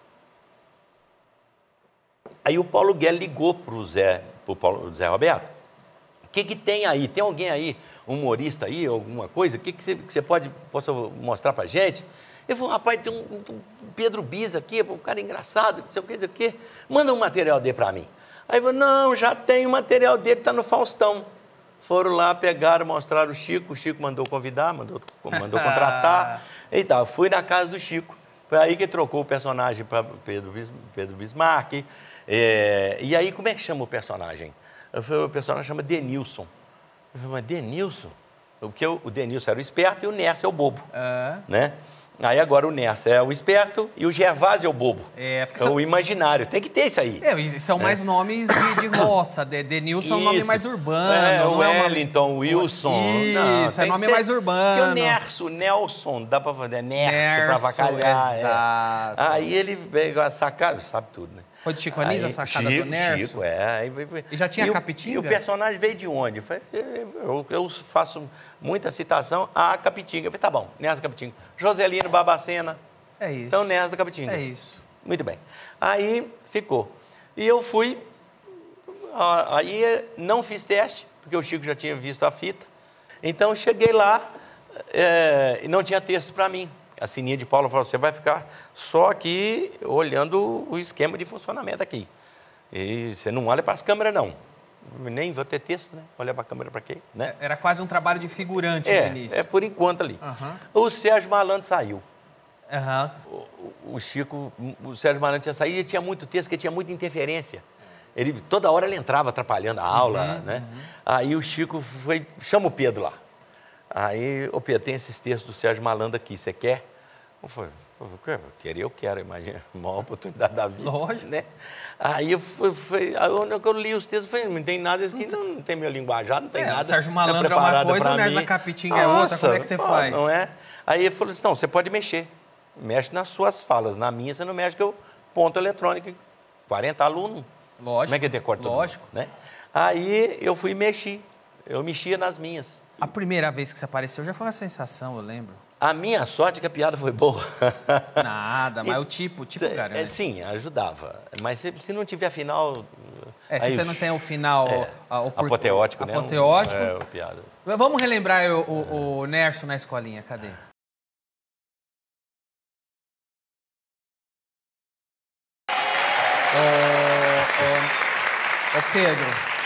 Aí o Paulo Guedes ligou para o Zé, pro Paulo, Zé Roberto. O que, que tem aí? Tem alguém aí, um humorista aí, alguma coisa? O que, que, você, que você pode possa mostrar para a gente? Ele falou, rapaz, tem um, um Pedro Bis aqui, um cara engraçado, não sei o que, não sei o que. Manda um material dele para mim. Aí ele falou, não, já tem o material dele, está no Faustão. Foram lá, pegaram, mostraram o Chico, o Chico mandou convidar, mandou, mandou contratar. E tal. Fui na casa do Chico. Foi aí que trocou o personagem para Pedro, Bis, Pedro Bismarck. É, e aí, como é que chama o personagem? Eu falei, o personagem chama Denilson. Eu falei, mas Denilson? Porque o, o Denilson era o esperto e o Nerso é o bobo. É. Né? Aí agora o Nerso é o esperto e o Gervásio é o bobo. É, é o imaginário. Tem que ter isso aí. É, são mais é. nomes de, de roça. De, Denilson é um nome mais urbano. É, o não é Wellington, o nome... Wilson. Isso, não, é nome mais urbano. E o Nerso, Nelson, dá pra fazer Nerso, Nerso pra avacalhar. Exato. É. Aí ele veio a sacada, sabe tudo, né? Foi de Chico Anísio a sacada Chico, do Nerso? Chico, é. E já tinha e Capitinga? O, e o personagem veio de onde? Eu, falei, eu, eu faço muita citação a Capitinga. Eu falei, tá bom, Nerso Capitinga. Joselino Babacena. É isso. Então, Nerso da Capitinga. É isso. Muito bem. Aí ficou. E eu fui, aí não fiz teste, porque o Chico já tinha visto a fita. Então, cheguei lá é, e não tinha texto para mim. A Sininha de Paula falou, você vai ficar só aqui olhando o esquema de funcionamento aqui. E você não olha para as câmeras, não. Nem vou ter texto, né? Olhar para a câmera para quê? Né? Era quase um trabalho de figurante é, no início. É, por enquanto ali. Uhum. O Sérgio Malandro saiu. Uhum. O, o Chico, o Sérgio Malandro tinha saído e tinha muito texto, porque tinha muita interferência. Ele, toda hora ele entrava atrapalhando a aula, uhum, né? Uhum. Aí o Chico foi, chama o Pedro lá. Aí, ô Pedro, tem esses textos do Sérgio Malandro aqui, você quer? Eu falei, eu quero, eu quero, imagina, a maior oportunidade da vida. Lógico. Né? Aí eu fui, fui, aí eu li os textos, eu falei, não tem nada, isso aqui não, não tem meu linguajar, não tem é, nada. O Sérgio Malandro tá é uma coisa, o Nerso da Capitinga é outra, como é que você pô, faz? Não é? Aí ele falou assim, não, você pode mexer, mexe nas suas falas, na minha você não mexe, que eu ponto eletrônico, quarenta alunos. Lógico. Como é que decora tudo? Lógico. Né? Aí eu fui e mexi, eu mexia nas minhas. A primeira vez que você apareceu já foi uma sensação, eu lembro. A minha sorte é que a piada foi boa. Nada, mas e, o tipo, o tipo garante. É, sim, ajudava. Mas se, se não tiver final... É, se aí, você não tem o final... É, a, o, apoteótico, né? Apoteótico. Um, é, o piada. Vamos relembrar o, o, o Nerso na escolinha, cadê? Ô, ô, ô Pedro,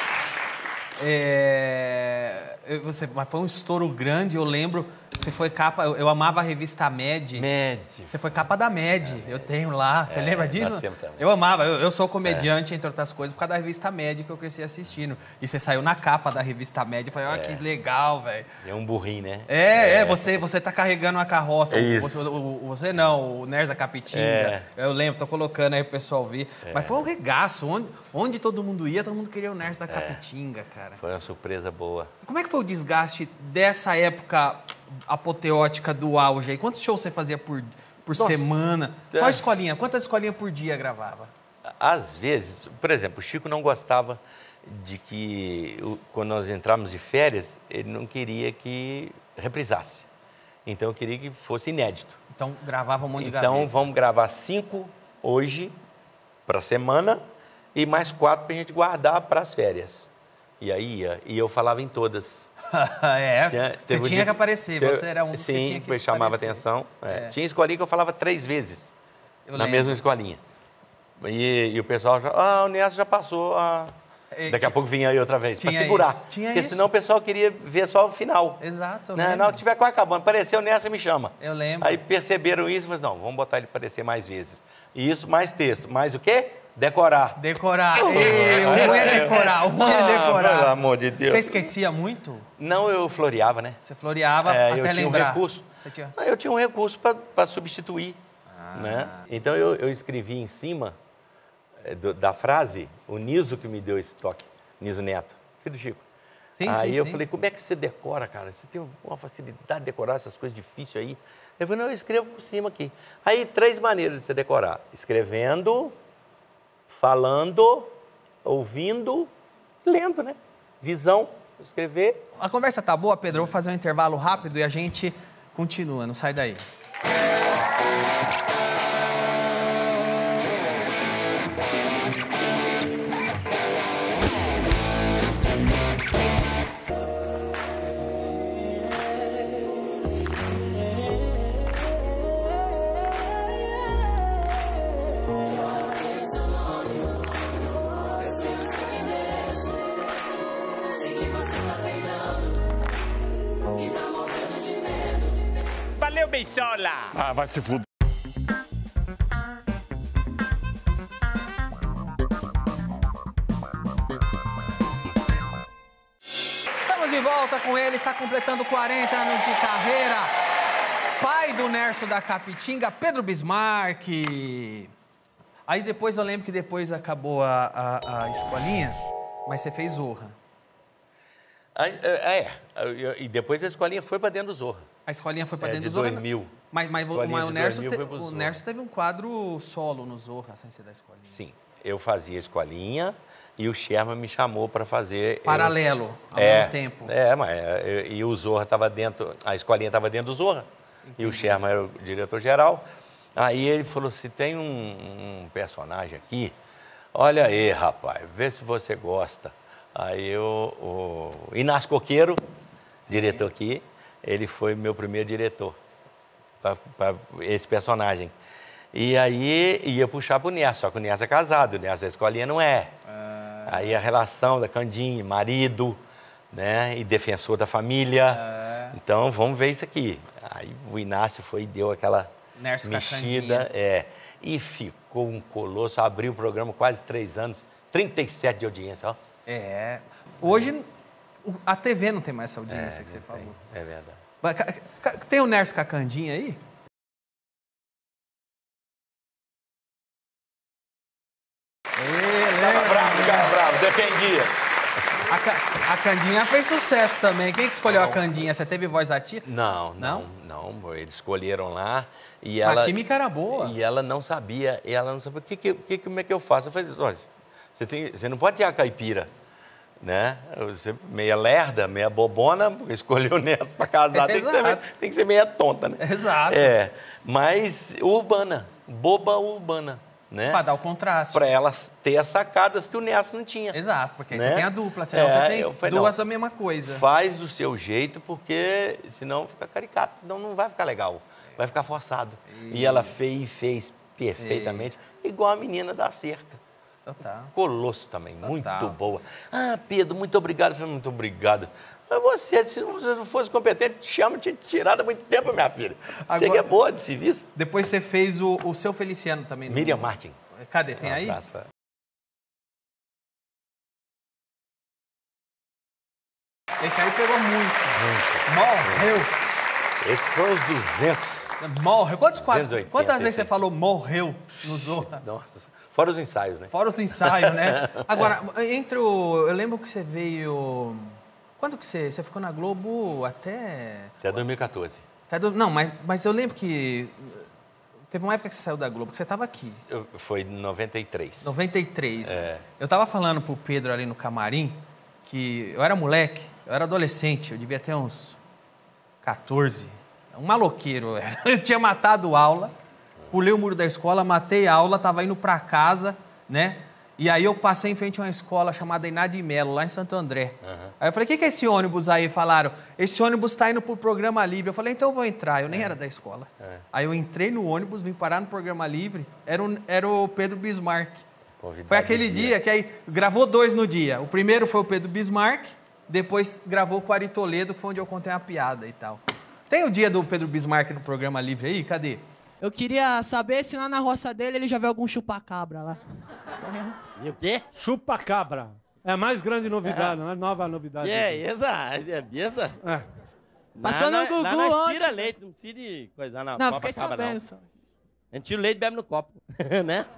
é, você, mas foi um estouro grande, eu lembro... Você foi capa, eu, eu amava a revista Med. Med. Você foi capa da Med, é, eu tenho lá. Você é, lembra disso? Eu também. amava, eu, eu sou comediante, é. entre outras coisas, por causa da revista Med que eu cresci assistindo. E você saiu na capa da revista Med, eu falei, olha é. que legal, velho. É um burrinho, né? É, é, é, você, você tá carregando uma carroça. É isso. Você, o, você não, o Nerso da Capitinga. É. Eu lembro, tô colocando aí pro pessoal ver. É. Mas foi um regaço, onde, onde todo mundo ia, todo mundo queria o Nerso da Capitinga, cara. Foi uma surpresa boa. Como é que foi o desgaste dessa época apoteótica do auge aí? Quantos shows você fazia por, por semana? Só a escolinha. Quantas escolinhas por dia gravava? Às vezes, por exemplo, o Chico não gostava de que, quando nós entramos de férias, ele não queria que reprisasse. Então, eu queria que fosse inédito. Então, gravava um monte de Então, gaveta. vamos gravar cinco hoje para a semana e mais quatro para a gente guardar para as férias. E aí ia, e eu falava em todas. é, tinha, você tinha que aparecer, teve, você era um dos sim, que tinha que chamava aparecer. atenção. É. É. Tinha escolinha que eu falava três vezes, eu na lembro. mesma escolinha. E, e o pessoal já, ah, o Nerso já passou, ah. É, daqui a pouco vinha aí outra vez, para segurar. Isso. Tinha porque isso. senão o pessoal queria ver só o final. Exato. Né? Na hora que tiver quase acabando, apareceu o Nerso, me chama. Eu lembro. Aí perceberam isso e falaram, não, vamos botar ele para aparecer mais vezes. E isso, mais texto. Mais o quê? Decorar. Decorar. Ei, o ruim é decorar, o ruim é decorar. Ah, pelo amor de Deus. Você esquecia muito? Não, eu floreava, né? Você floreava é, até eu tinha lembrar. Um recurso. Você tinha... Eu tinha um recurso para substituir. Ah. Né? Então, eu, eu escrevi em cima do, da frase, o Niso que me deu esse toque, Niso Neto, filho do Chico. Sim, aí sim, eu sim. falei, como é que você decora, cara? Você tem uma facilidade de decorar essas coisas difíceis aí? Eu falei, não, eu escrevo por cima aqui. Aí, três maneiras de você decorar. Escrevendo, falando, ouvindo, lendo, né? visão, escrever. A conversa tá boa, Pedro. Eu vou fazer um intervalo rápido e a gente continua. Não sai daí. Valeu, Beisola! Ah, vai se fuder. Estamos de volta com ele, está completando quarenta anos de carreira. Pai do Nerso da Capitinga, Pedro Bismarck. Aí depois, eu lembro que depois acabou a, a, a escolinha, mas você fez Zorra. Ah, é, é, e depois a escolinha foi para dentro do Zorra. A escolinha foi para É, dentro de do Zorra? dois mil. Mas, mas, Escolinha mas de o, Nerso dois mil te, foi pro o Zorra. Nerso teve um quadro solo no Zorra, sem ser da escolinha. Sim, eu fazia escolinha e o Sherman me chamou para fazer... Paralelo, ao é, mesmo tempo. É, mas eu, e o Zorra estava dentro, a escolinha estava dentro do Zorra. Entendi. E o Sherman era o diretor-geral. Aí ele falou assim, tem um, um personagem aqui, olha aí, rapaz, vê se você gosta. Aí eu, o Inácio Coqueiro, sim, diretor aqui, ele foi meu primeiro diretor para esse personagem. E aí ia puxar pro Nerso, só que o Nerso é casado, o Nerso da escolinha não é. Ah. Aí a relação da Candinha, marido, né, e defensor da família. Ah. Então vamos ver isso aqui. Aí o Inácio foi e deu aquela Nerso mexida, é, e ficou um colosso, abriu o programa quase três anos, trinta e sete de audiência, ó. É. Hoje a T V não tem mais essa audiência é, que você tem, falou. É verdade. Tem o Nerso Cacandinha aí? Tava bravo, ficava bravo, defendia. A, Ca... a Candinha fez sucesso também. Quem que escolheu não. a Candinha? Você teve voz ativa? Não, não, não, não. Eles escolheram lá e ela... A química era boa. E ela não sabia, e ela não sabia, o que, que, que, como é que eu faço? Eu falei, você, tem, você não pode ser a caipira, né? Você meia lerda, meia bobona, escolheu nessa para casar, tem que, ser, tem que ser meia tonta, né? Exato. É, mas urbana, boba urbana, né? Para dar o contraste. Para elas ter as sacadas que o Nerso não tinha. Exato, porque aí né? você tem a dupla, senão é, você tem falei, duas não, a mesma coisa. Faz do seu jeito, porque senão fica caricato, senão não vai ficar legal, vai ficar forçado. E, e ela fez, fez perfeitamente, e... igual a menina da cerca. Total. Colosso também, Total. Muito boa. Ah, Pedro, muito obrigado. Eu falei, muito obrigado. Mas você, se você não fosse competente, te chama, tinha tirado há muito tempo, minha filha. Agora, você que é boa de serviço. Depois você fez o, o seu Feliciano também. Miriam no... Martin. Cadê? Tem um aí? Abraço, esse aí pegou muito. Muito. Morreu. Esse foi uns duzentos. Morreu. Quantos quadros? Quantas vezes você falou morreu no Zorra? Nossa, fora os ensaios, né? Fora os ensaios, né? Agora, entre o... Eu lembro que você veio... Quando que você... Você ficou na Globo até... Até dois mil e quatorze. Até do... Não, mas, mas eu lembro que... Teve uma época que você saiu da Globo, que você estava aqui. Eu, foi em noventa e três. noventa e três. É. Eu tava falando pro Pedro ali no camarim que eu era moleque, eu era adolescente, eu devia ter uns quatorze. Um maloqueiro eu era. Eu tinha matado aula, pulei o muro da escola, matei a aula, tava indo para casa, né? E aí eu passei em frente a uma escola chamada Inade Melo, lá em Santo André. Uhum. Aí eu falei, o que, que é esse ônibus aí? Falaram, esse ônibus está indo pro Programa Livre. Eu falei, então eu vou entrar. Eu nem é. era da escola. É. Aí eu entrei no ônibus, vim parar no Programa Livre. Era, um, era o Pedro Bismarck. Convidado foi aquele dia. dia que aí gravou dois no dia. O primeiro foi o Pedro Bismarck, depois gravou com o Ari Toledo, que foi onde eu contei uma piada e tal. Tem o dia do Pedro Bismarck no Programa Livre aí? Cadê? Eu queria saber se lá na roça dele ele já vê algum chupa-cabra lá. E o quê? Chupa-cabra. É a mais grande novidade, é. A nova novidade. É, essa, é besta. É. Passou no Gugu lá nós tira ontem. leite, não precisa de coisa na não, copa fiquei cabra, sabendo não. só. A gente tira o leite e bebe no copo, né?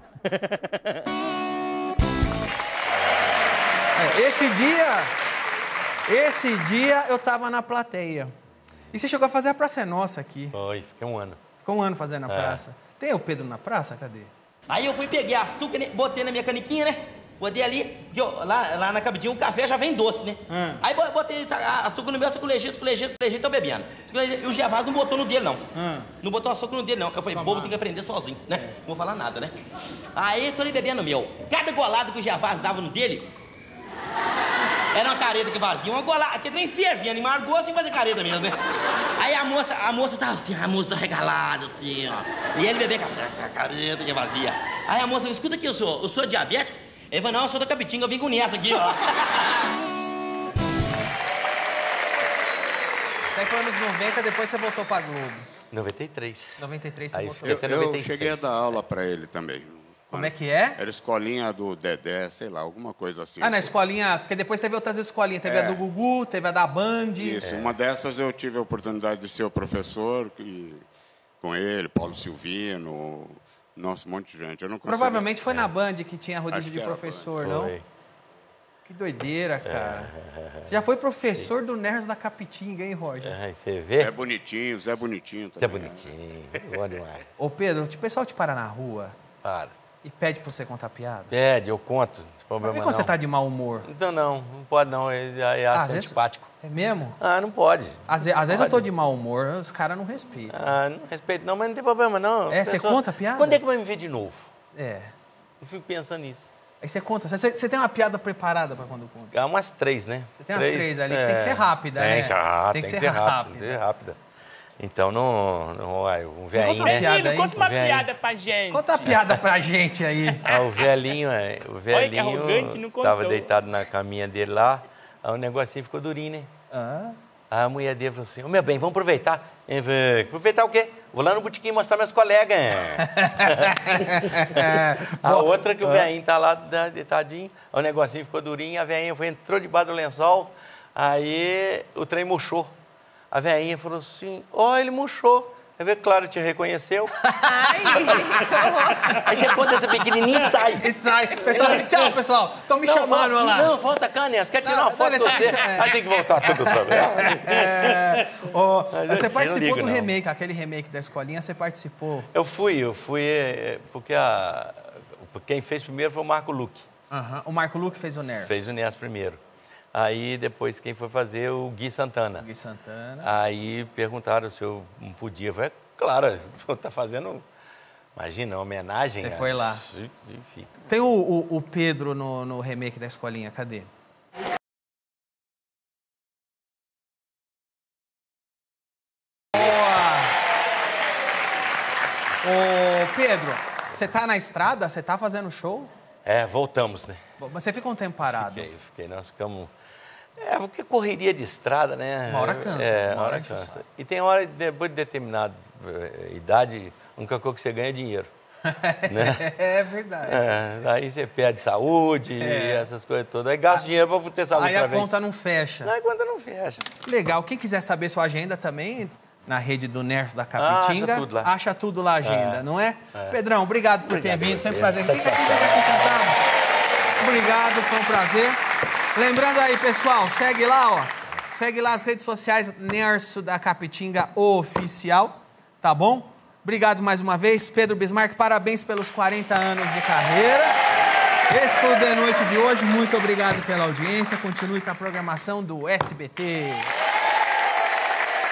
É, esse dia, esse dia eu tava na plateia. E você chegou a fazer a Praça é Nossa aqui. Foi, fiquei um ano. Ficou um ano fazendo a é. praça. Tem o Pedro na praça? Cadê? Aí eu fui, peguei açúcar, botei na minha caniquinha, né? Botei ali, Porque eu, lá, lá na Capitinga o café já vem doce, né? Hum. Aí bo- botei a- açúcar no meu, açúcar leite, açúcar leite, açúcar leite, tô bebendo. Açúcar leite, e o Gervásio não botou no dele, não. Hum. Não botou açúcar no dele, não. Eu falei, bobo, tem que aprender sozinho, né? Não vou falar nada, né? Aí tô ali bebendo o meu. Cada golada que o Gervásio dava no dele, era uma careta que vazia, uma golada, aquele trem fervia, animar gosto e fazer careta mesmo, né? Aí a moça, a moça tava assim, a moça regalada, assim, ó. E ele bebia com a, a careta que vazia. Aí a moça falou, escuta aqui, eu sou, eu sou diabético? Ele falou, não, eu sou da Capitinga, eu vim com essa aqui, ó. Até foi anos noventa, depois você voltou pra Globo. noventa e três. noventa e três você Aí voltou. fiquei Eu, até eu noventa e seis. cheguei a dar aula para ele também. Como é que é? Era escolinha do Dedé, sei lá, alguma coisa assim. Ah, na escolinha, porque depois teve outras escolinhas. Teve a do Gugu, teve a da Band. Isso, uma dessas eu tive a oportunidade de ser o professor e, com ele, Paulo Silvino, nossa, um monte de gente. Eu não consigo- Provavelmente foi na Band que tinha rodízio Acho de que era professor, Foi. não? Que doideira, cara. Você já foi professor do Nerds da Capitinga, hein, Roger? Ai, você vê? É bonitinho, Zé Bonitinho Você é também. bonitinho. Bom demais. Ô, Pedro, o pessoal te para na rua Para. e pede pra você contar piada? Pede, eu conto. Não tem problema E quando não. você tá de mau humor? Então não, não pode não. Ele aí Ah, acha às vezes- antipático. É mesmo? Ah, não pode. Às, ve- às vezes eu Pode. tô de mau humor, os caras não respeitam. Ah, não respeito não, mas não tem problema não. É, você Pessoal, conta piada? Quando é que vai me ver de novo? É. Eu fico pensando nisso. Aí você conta. Você, você tem uma piada preparada pra quando conta? Há umas três, né? Você tem umas três ali, que tem que ser rápida, tem né? Que ser rápida, Tem que tem ser que ser rápida. rápida. Tem que ser rápida. Então, não... não vai, um Conta velhinho, uma né? piada Menino, aí. conta uma Vem aí. piada pra gente. Conta a piada pra gente aí. Ah, o velhinho, é, o velhinho arrogante, não tava contou. deitado na caminha dele lá, aí o negocinho ficou durinho, né? Ah. Aí a mulher dele falou assim, ô meu bem, vamos aproveitar. Ele falou, aproveitar o quê? Vou lá no botequim mostrar meus colegas. A outra que o velhinho tá lá da- deitadinho, aí o negocinho ficou durinho, a velhinha foi, entrou debaixo do lençol, aí o trem murchou. A velhinha falou assim, ó, ele murchou. Eu falei, claro, te reconheceu. Ai, Aí você conta essa pequenininha e sai. E sai. Pessoal, tchau, pessoal. Estão me Não, chamando volta, lá. Não, volta cá, Nessa. Quer tirar Não, uma foto dá com você? licença, é. Aí tem que voltar tudo outra vez. É, ó, Mas eu você não participou ligo, do não. remake, aquele remake da escolinha, você participou. Eu fui, eu fui, é, porque a, quem fez primeiro foi o Marco Luque. Aham. O Marco Luque fez o Nerds. Fez o Ness primeiro. Aí depois quem foi fazer o Gui Santana. Gui Santana. Aí perguntaram se eu não podia. Eu falei, claro, tá fazendo, imagina, uma homenagem. Você a- foi lá. E- e fica. Tem o, o- o Pedro no, no remake da escolinha, cadê? Boa! Ô, Pedro, você tá na estrada? Você tá fazendo show? É, voltamos, né? Mas você ficou um tempo parado. Fiquei, fiquei, nós ficamos... É, porque correria de estrada, né? Uma hora cansa, É, uma uma hora hora enche o cansa. saco. E tem hora, depois de determinada eh, idade, a única coisa que você ganha é dinheiro. né? É verdade. É, aí você perde saúde, É. essas coisas todas. Aí gasta dinheiro para ter saúde Aí a outra vez. conta não fecha. Aí a conta não fecha. Legal. Quem quiser saber sua agenda também, na rede do Nerds da Capitinga, acha tudo lá. acha tudo lá a agenda, É. não é? É. Pedrão, obrigado por Obrigado ter vindo. a Sempre você. prazer. Fica aqui, Satisfação. fica aqui sentado. Obrigado, foi um prazer. Lembrando aí, pessoal, segue lá, ó. Segue lá as redes sociais Nerso da Capitinga Oficial, tá bom? Obrigado mais uma vez. Pedro Bismarck, parabéns pelos quarenta anos de carreira. Esse foi o The Noite de hoje. Muito obrigado pela audiência. Continue com a programação do S B T.